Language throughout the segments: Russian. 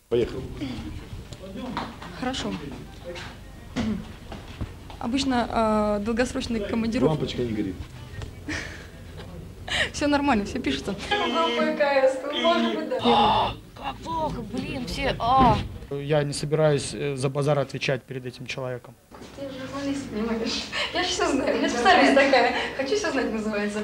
Поехали. Хорошо. Обычно долгосрочные командировки... Лампочка не горит. Все нормально, все пишется. Как плохо, блин, все. Я не собираюсь за базар отвечать перед этим человеком. Ты журналист, понимаешь? Я же все знаю, я специальность такая. Хочу все знать, называется.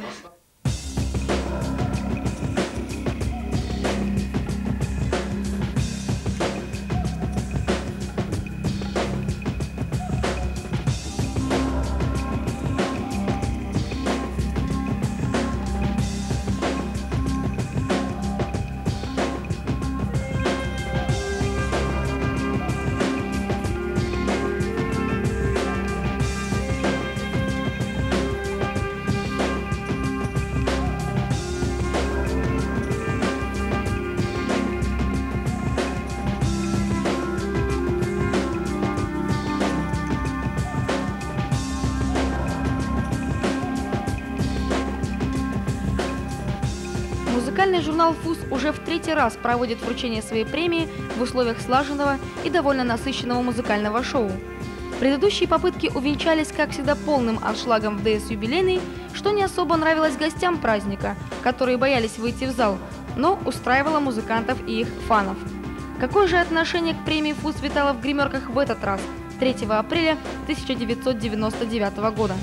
Музыкальный журнал «ФУС» уже в третий раз проводит вручение своей премии в условиях слаженного и довольно насыщенного музыкального шоу. Предыдущие попытки увенчались, как всегда, полным аншлагом в ДС юбилейный, что не особо нравилось гостям праздника, которые боялись выйти в зал, но устраивало музыкантов и их фанов. Какое же отношение к премии «ФУС» витало в гримерках в этот раз, 3 апреля 1999 года?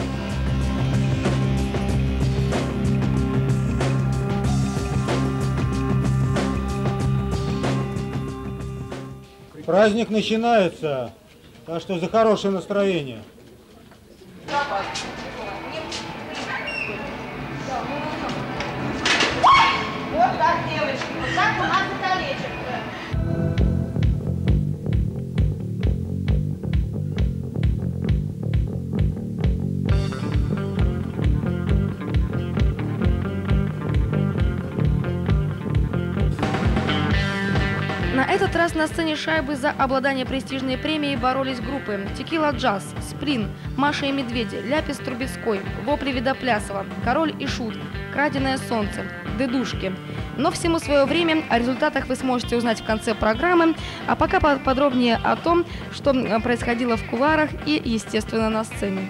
Праздник начинается, так что за хорошее настроение. Вот так, девочки, вот так у нас и колечко. На этот раз на сцене шайбы за обладание престижной премией боролись группы «Текила Джаз», «Сплин», «Маша и Медведи», «Ляпис Трубецкой», «Вопли Видоплясова», «Король и Шут», «Краденое солнце», «Дедушки». Но всему свое время, о результатах вы сможете узнать в конце программы, а пока подробнее о том, что происходило в кулуарах и, естественно, на сцене.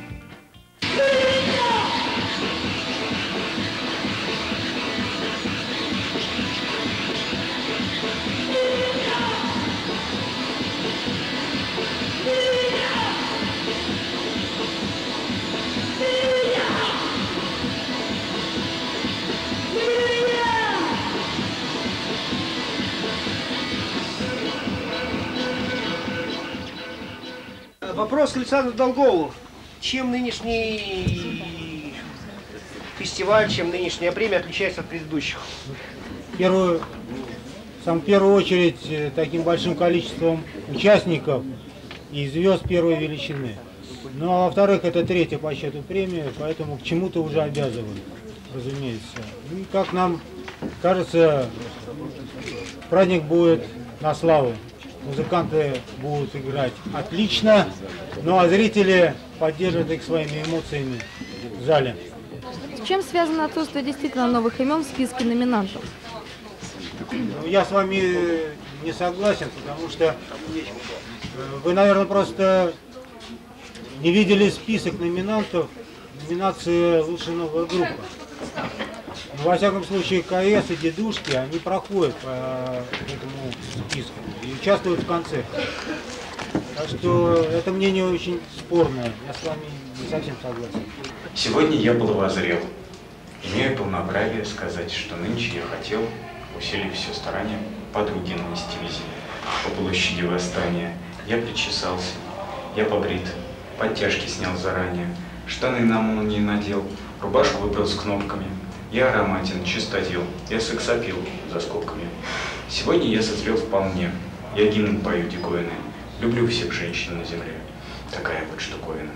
Вопрос к Александру Долгову. Чем нынешний фестиваль, чем нынешняя премия отличается от предыдущих? В первую очередь таким большим количеством участников и звезд первой величины. Ну а во-вторых, это третья по счету премия, поэтому к чему-то уже обязывают, разумеется. И, как нам кажется, праздник будет на славу. Музыканты будут играть отлично, ну а зрители поддержат их своими эмоциями в зале. С чем связано отсутствие действительно новых имен в списке номинантов? Ну, я с вами не согласен, потому что вы, наверное, просто не видели список номинантов номинации «Лучшая новая группа». Во всяком случае, КС и Дедушки, они проходят по этому списку и участвуют в конце. Так что это мнение очень спорное, я с вами не совсем согласен. Сегодня я половозрел. Имею полноправие сказать, что нынче я хотел, усилив все старания, подруги нанести визит по площади Восстания. Я причесался, я побрит, подтяжки снял заранее, штаны на молнии надел, рубашку выбрал с кнопками. Я ароматен, чистотел, я сексапил за скобками. Сегодня я созрел вполне, я гимн пою диковинный, люблю всех женщин на земле. Такая вот штуковина.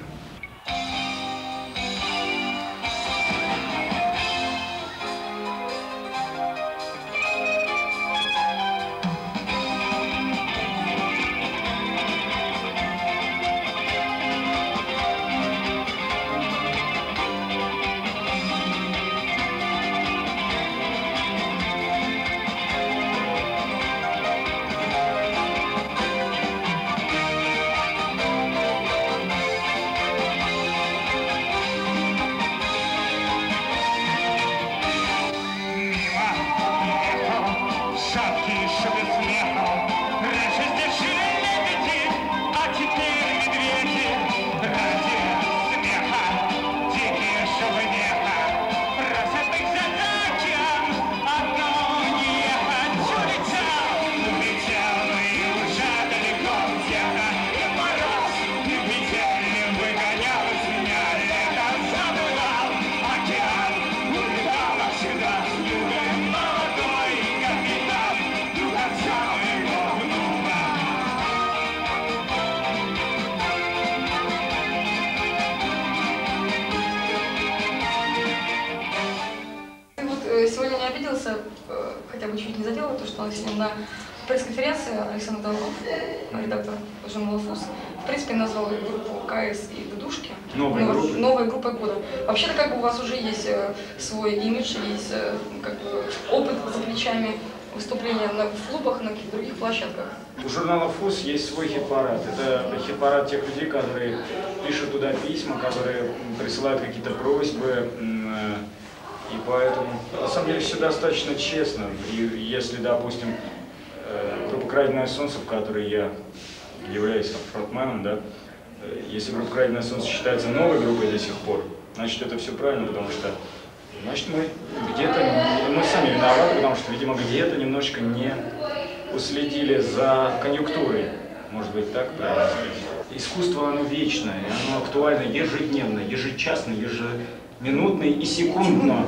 обиделся, хотя бы чуть не задел, то, что он сегодня на пресс-конференции Александр Долгов, редактор журнала «Фус», в принципе, назвал группу КС и Дудушки новой группой года. Вообще-то как бы у вас уже есть свой имидж, есть как бы опыт за плечами выступления в клубах, на каких-то других площадках. У журнала «Фус» есть свой хит-парад. Это хит-парад тех людей, которые пишут туда письма, которые присылают какие-то просьбы. И поэтому, на самом деле, все достаточно честно. И если, допустим, группа «Краденое солнце», в которой я являюсь фронтменом, да, если группа «Краденое солнце» считается новой группой до сих пор, значит, это все правильно, потому что, значит, мы сами виноваты, потому что, видимо, где-то немножечко не уследили за конъюнктурой, может быть, так правильно сказать. Искусство, оно вечное, оно актуально ежедневно, ежечасно, ежеминутно и секундно.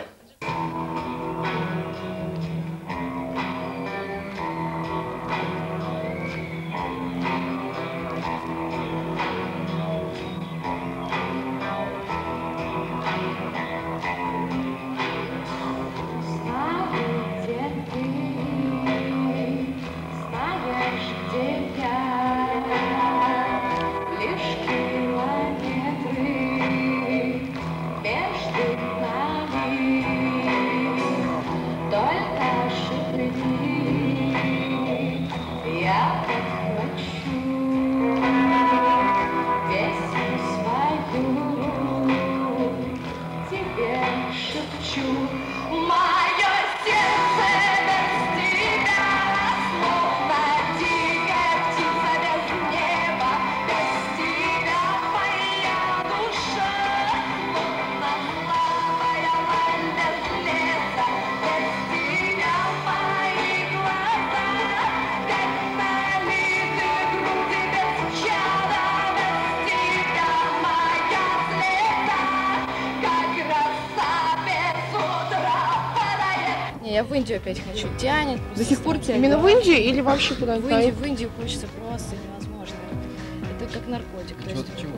Я в Индию опять хочу. Тянет. До сих пор тянет? Именно в Индию или вообще куда-нибудь? В Индию хочется просто невозможно. Это как наркотик. Чего?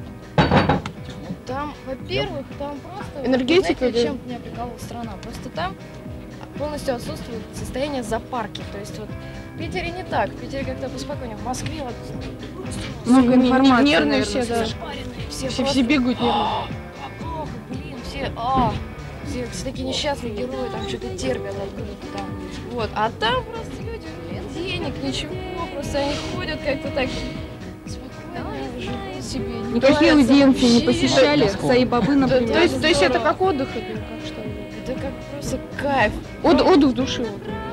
Там, во-первых, там просто... Энергетика? Знаете, чем меня прикалывала страна? Просто там полностью отсутствует состояние запарки. То есть вот в Питере не так. В Питере как-то поспокойнее. В Москве вот... Много информации, нервные наверное, все, да. Все бегают нервные. Как плохо, блин, все такие несчастные герои, там что-то терпят откуда-то там. Вот. А там просто люди, нет денег, ничего, просто они ходят как-то так спокойно, живут себе. Никакие аудиенции не посещали, Саи-Бабы, например. То есть это как отдых или как что? Это как просто кайф. Отдых в душе.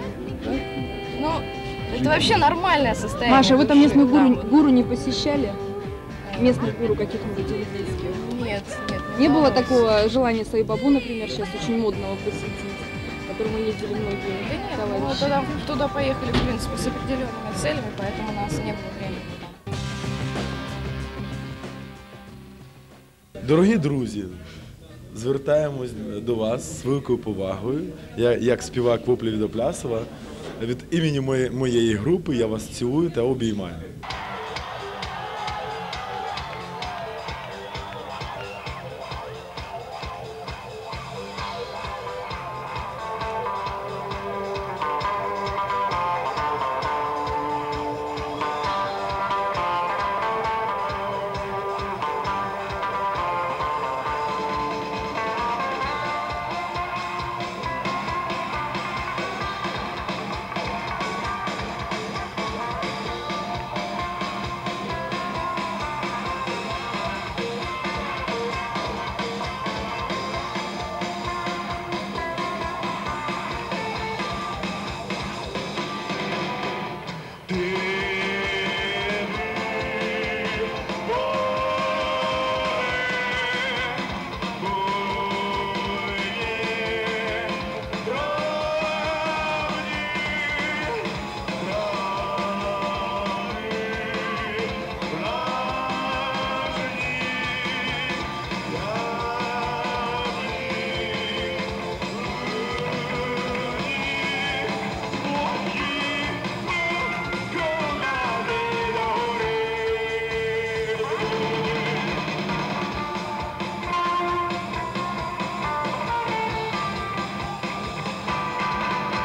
Ну, это вообще нормальное состояние. Маша, вы там души, местных гуру не посещали? Местных гуру каких-нибудь индийских? Нет. Не было такого желания Саи-Бабу, например, сейчас очень модного посетить, к которому ездили многие товарищи? Да нет, мы туда поехали, в принципе, с определенными целями, поэтому у нас не было времени туда. Дорогі друзі, звертаємось до вас з великою повагою. Я, як співак Воплі від Оплясова, від імені моєї групи я вас цілую та обіймаю.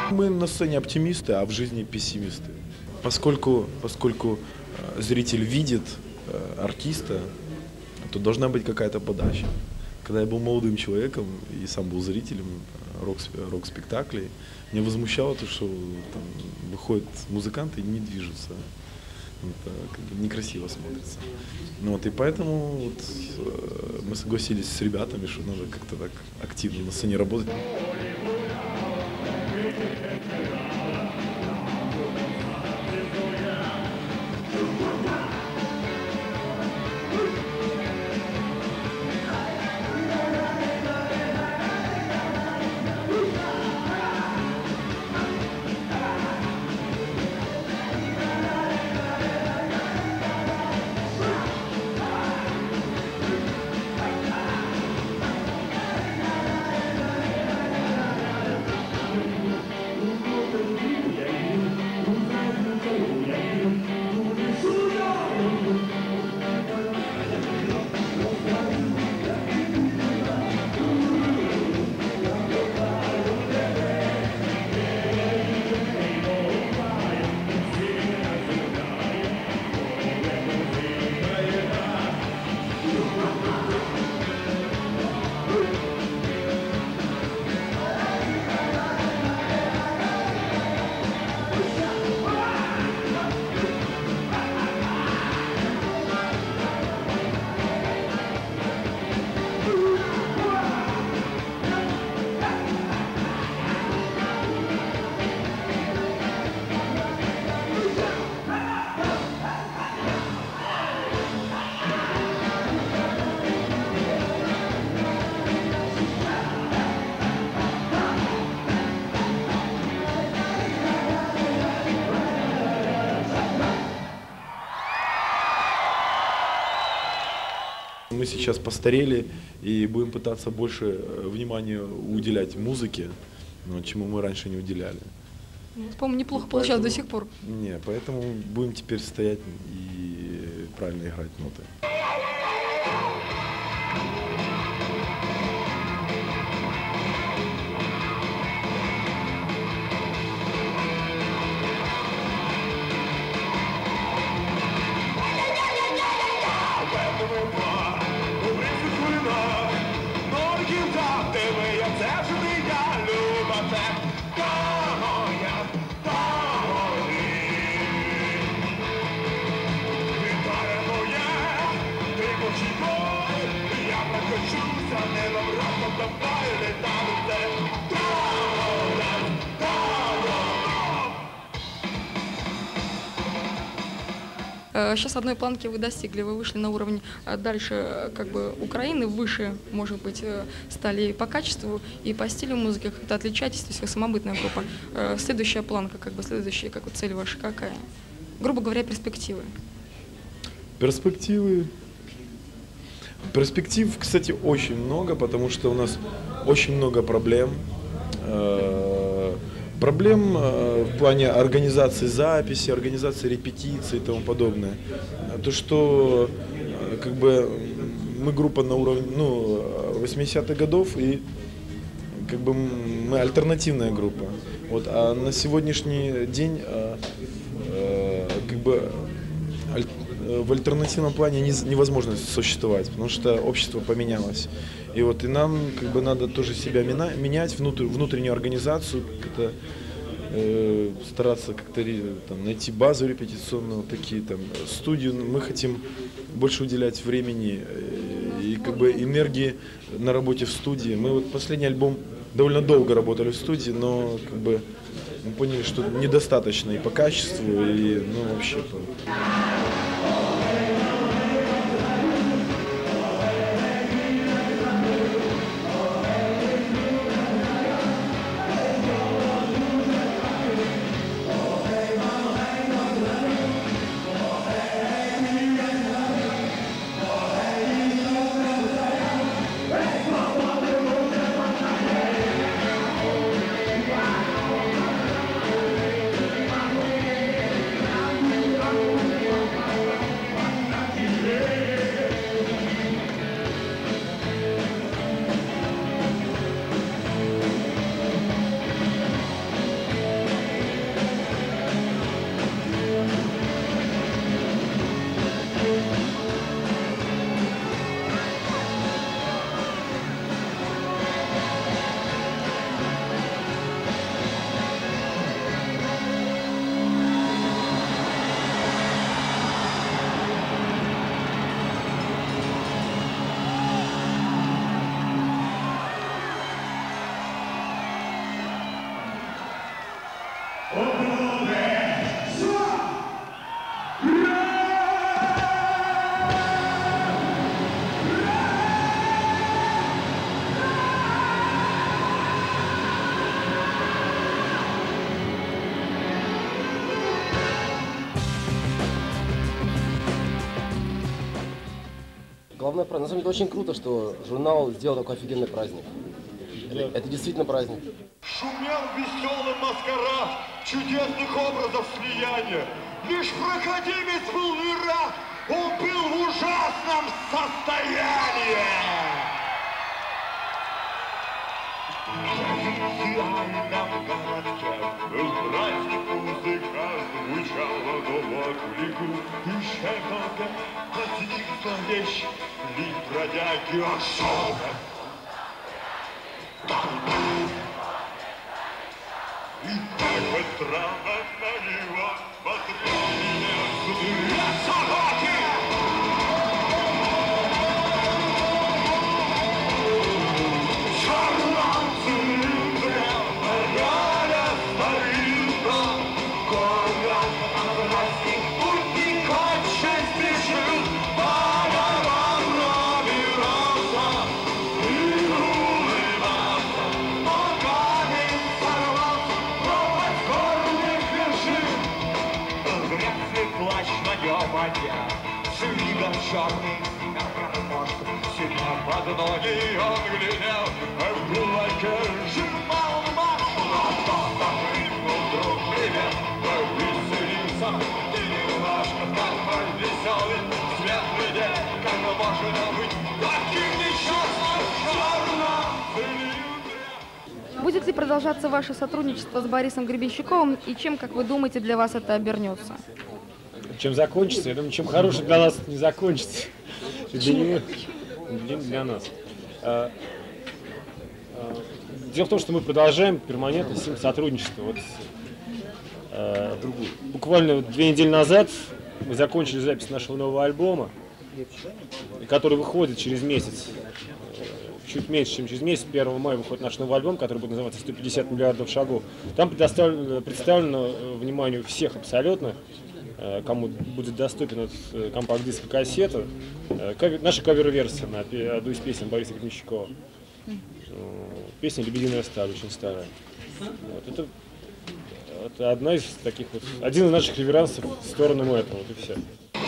Мы на сцене оптимисты, а в жизни пессимисты. Поскольку зритель видит артиста, то должна быть какая-то подача. Когда я был молодым человеком и сам был зрителем рок-спектаклей, меня возмущало то, что там выходят музыканты и не движутся. Это как бы некрасиво смотрится. Ну, вот, и поэтому вот, мы согласились с ребятами, что надо как-то так активно на сцене работать. Мы сейчас постарели и будем пытаться больше внимания уделять музыке, чему мы раньше не уделяли. По-моему, неплохо получалось до сих пор. Не, поэтому будем теперь стоять и правильно играть ноты. Сейчас одной планки вы достигли, вы вышли на уровень дальше как бы Украины, выше, может быть, стали по качеству и по стилю музыки, как-то отличаетесь, то есть вы самобытная группа. Следующая планка, как бы следующая цель ваша какая? Грубо говоря, перспективы. Перспектив, кстати, очень много, потому что у нас очень много проблем. Проблем в плане организации записи, организации репетиций и тому подобное. То, что как бы мы группа на уровне 80-х годов и как бы мы альтернативная группа. Вот, а на сегодняшний день как бы в альтернативном плане невозможно существовать, потому что общество поменялось. И вот и нам как бы надо тоже себя менять, внутреннюю организацию, как-то, стараться как-то найти базу репетиционную, такие там студию. Мы хотим больше уделять времени и как бы энергии на работе в студии. Мы вот последний альбом довольно долго работали в студии, но как бы мы поняли, что недостаточно и по качеству, и вообще. Главное, на самом деле, очень круто, что журнал сделал такой офигенный праздник. Это действительно праздник. Шумел веселый маскарад чудесных образов слияния. Лишь проходимец был не рад, он был в ужасном состоянии. В городке был праздник, музыка звучала, но в отклику исчезла противна вещь, ли бродяги особо. И как бы странно на него смотрели злые собаки. Черный, как картошка, сильно под ноги он глядел, а в кулаке сжимал машу. Запрыгнул вдруг привет, повеселился, и немножко такой веселый, светлый день, как можно быть таким несчастным, черным. Будет ли продолжаться ваше сотрудничество с Борисом Гребенщиковым и чем, как вы думаете, для вас это обернется? Чем закончится? Я думаю, чем хорошее для нас не закончится. Для него, для нас. Дело в том, что мы продолжаем перманентно с ним сотрудничество. Вот, буквально 2 недели назад мы закончили запись нашего нового альбома, который выходит через месяц. Чуть меньше, чем через месяц, 1 мая выходит наш новый альбом, который будет называться «150 миллиардов шагов». Там представлено вниманию всех абсолютно, кому будет доступен этот компакт-диск и кассета, наша кавер-версия на одну из песен Бориса Гребенщикова. Песня «Лебединая сталь», очень старая. Вот, это одна из таких вот, один из наших реверансов в сторону этого, вот и все.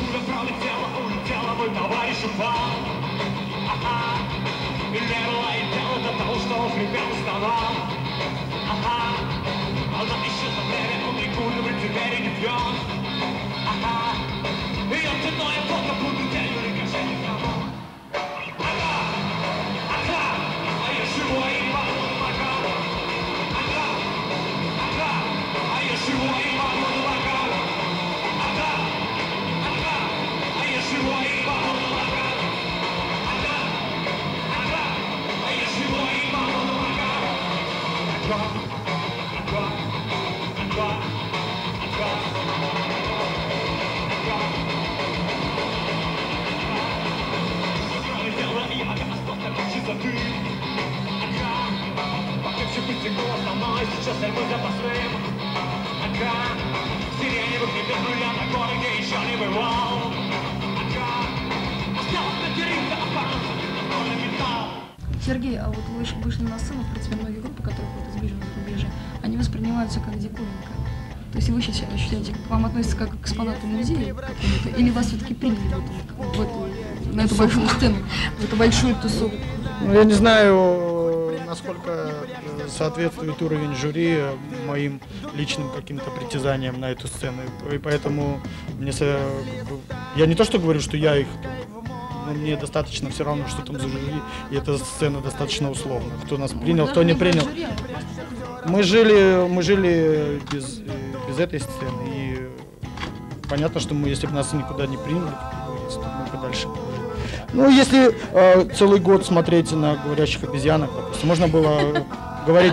Сергей, а вот вы вышли на сцену, в принципе, многие группы, которые ходят из ближнего зарубежья, они воспринимаются как диковинка. То есть вы сейчас ощущаете, к вам относятся как к экспонату музея или вас все-таки приняли на эту большую сцену, в эту большую тусовку? Ну, я не знаю, насколько соответствует уровень жюри моим личным каким-то притязаниям на эту сцену. И поэтому я не то что говорю, что я их, но мне достаточно все равно, что там за жюри, и эта сцена достаточно условна. Кто нас принял, кто не принял. Мы жили без этой сцены, и понятно, что мы, если бы нас никуда не приняли, то мы бы дальше. Ну, если целый год смотреть на говорящих обезьянок, допустим, можно было говорить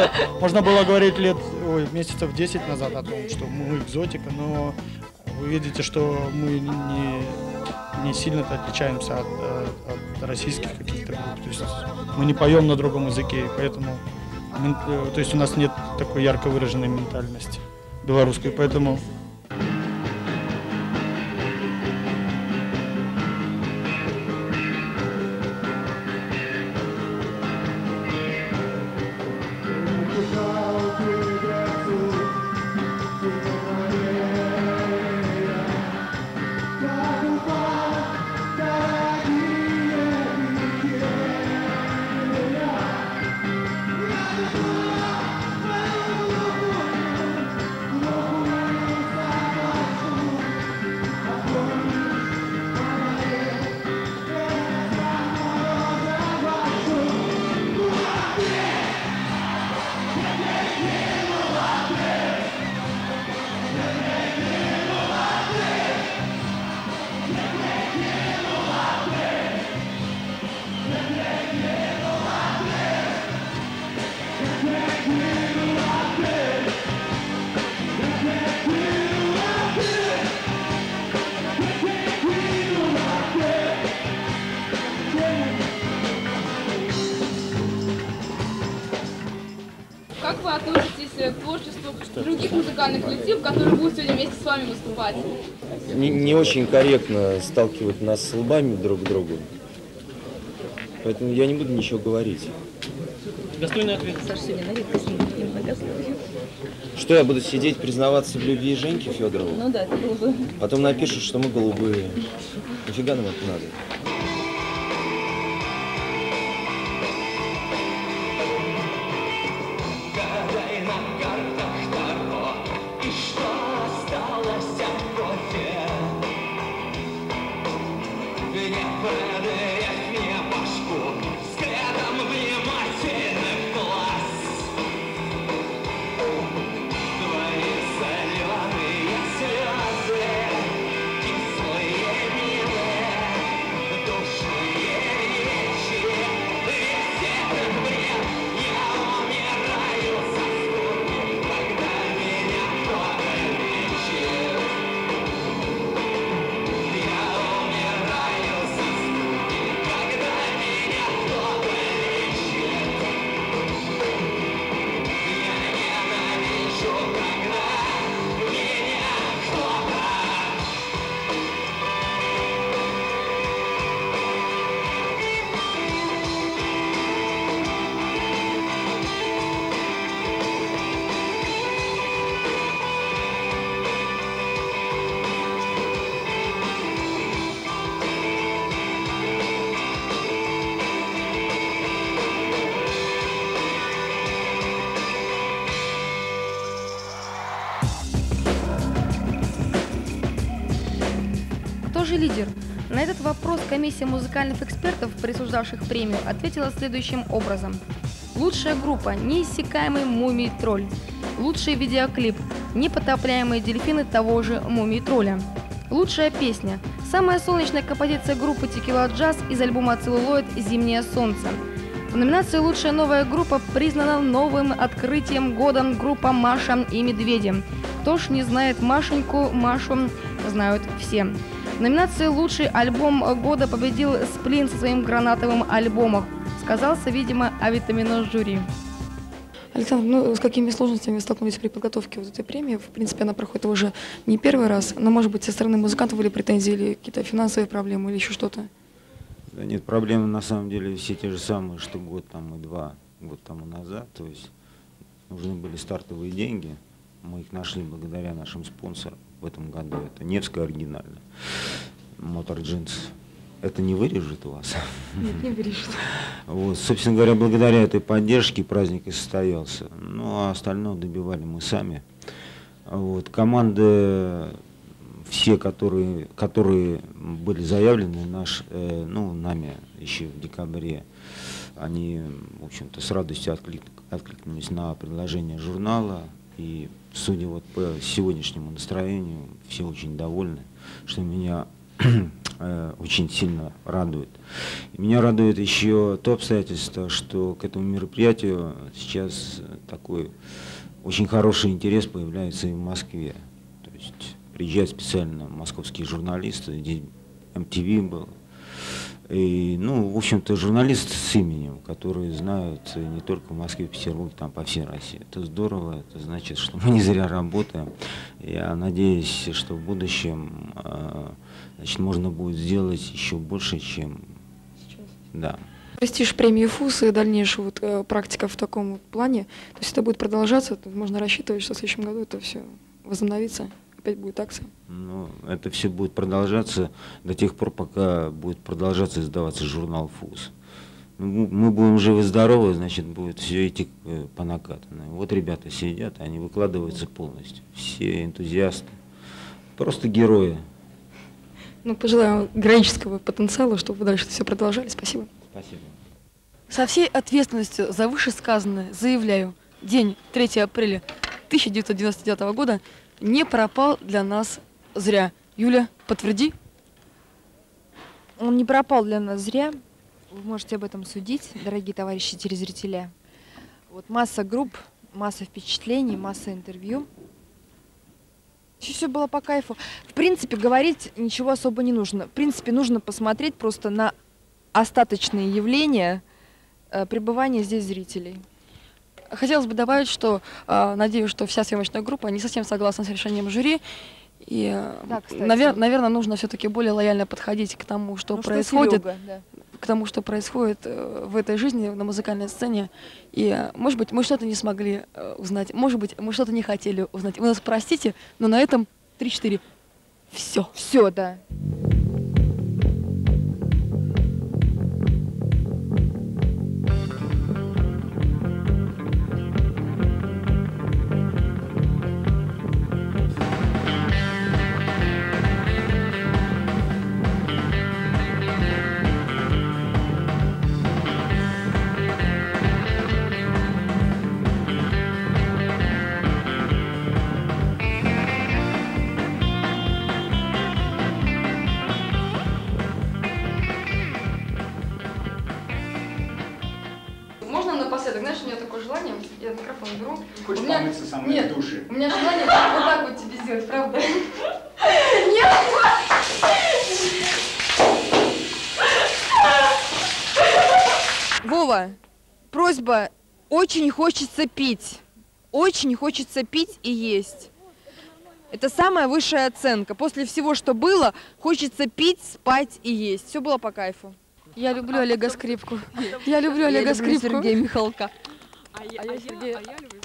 месяцев 10 назад о том, что мы экзотика, но вы видите, что мы не сильно отличаемся от российских каких-то групп. То есть мы не поем на другом языке, поэтому то есть у нас нет такой ярко выраженной ментальности белорусской, поэтому. как вы относитесь к творчеству других музыкальных коллективов, которые будут сегодня вместе с вами выступать? Не очень корректно сталкивать нас с лбами друг к другу. Поэтому я не буду ничего говорить. Достойный ответ. Что я буду сидеть, признаваться в любви Женьки Федоровой? Ну да, это было бы. Потом напишут, что мы голубые. Нафига нам это надо? Кто же лидер? На этот вопрос комиссия музыкальных экспертов, присуждавших премию, ответила следующим образом. Лучшая группа «Неиссякаемый Мумий-тролль». Лучший видеоклип «Непотопляемые дельфины» того же Мумий-тролля. Лучшая песня. Самая солнечная композиция группы Текила Джаз из альбома «Целлулоид. Зимнее солнце». В номинации «Лучшая новая группа» признана новым открытием года группа «Маша и Медведи». Кто ж не знает Машеньку, Машу знают все. В номинации «Лучший альбом года» победил Сплин со своим гранатовым альбомом. Сказался, видимо, авитаминоз жюри. Александр, ну с какими сложностями вы столкнулись при подготовке вот этой премии? В принципе, она проходит уже не первый раз, но, может быть, со стороны музыкантов были претензии или какие-то финансовые проблемы или еще что-то? Да нет, проблемы на самом деле все те же самые, что год там и 2 года тому назад. То есть нужны были стартовые деньги. Мы их нашли благодаря нашим спонсорам в этом году. Это Невская оригинальная, Мотор Джинс. Это не вырежет у вас? Нет, не вырежет. Вот, собственно говоря, благодаря этой поддержке праздник и состоялся. Ну, а остальное добивали мы сами. Вот, команды, все, которые были заявлены нами еще в декабре, они, в общем-то, с радостью откликнулись на предложение журнала. И, судя вот по сегодняшнему настроению, все очень довольны, что меня очень сильно радует. И меня радует еще то обстоятельство, что к этому мероприятию сейчас такой очень хороший интерес появляется и в Москве. То есть приезжают специально московские журналисты, здесь MTV был. И, ну, в общем-то, журналисты с именем, которые знают не только в Москве, в Петербурге, там по всей России. Это здорово, это значит, что мы не зря работаем. Я надеюсь, что в будущем значит, можно будет сделать еще больше, чем сейчас. Да. Престиж премии ФУС и дальнейшая вот, практика в таком вот плане, то есть это будет продолжаться, можно рассчитывать, что в следующем году это все возобновится, опять будет акция. Ну, это все будет продолжаться до тех пор, пока будет продолжаться издаваться журнал ФУС. Мы будем живы-здоровы, значит, будет все идти по накатанной. Вот ребята сидят, они выкладываются полностью. Все энтузиасты, просто герои. Ну, пожелаю героического потенциала, чтобы вы дальше все продолжали. Спасибо. Спасибо. Со всей ответственностью за вышесказанное заявляю, день 3 апреля 1999 года не пропал для нас зря. Юля, подтверди. Он не пропал для нас зря. Вы можете об этом судить, дорогие товарищи телезрители. Вот масса групп, масса впечатлений, масса интервью. Все было по кайфу. В принципе, говорить ничего особо не нужно. В принципе, нужно посмотреть просто на остаточные явления пребывания здесь зрителей. Хотелось бы добавить, что надеюсь, что вся съемочная группа не совсем согласна с решением жюри. И, да, наверное, нужно все-таки более лояльно подходить к тому, что происходит, к тому, что происходит в этой жизни, на музыкальной сцене. И, может быть, мы что-то не смогли узнать, может быть, мы что-то не хотели узнать. Вы нас простите, но на этом 3-4. Все. Все, да. Напоследок, знаешь, у меня такое желание, я микрофон беру. Хочешь помыться со мной в душе? У меня желание вот так вот тебе сделать, правда? Нет! Вова, просьба, очень хочется пить. Очень хочется пить и есть. Это самая высшая оценка. После всего, что было, хочется пить, спать и есть. Все было по кайфу. Я люблю Олега Скрипку. Я люблю Олега Скрипку. Сергея Михалка. А я Сергея...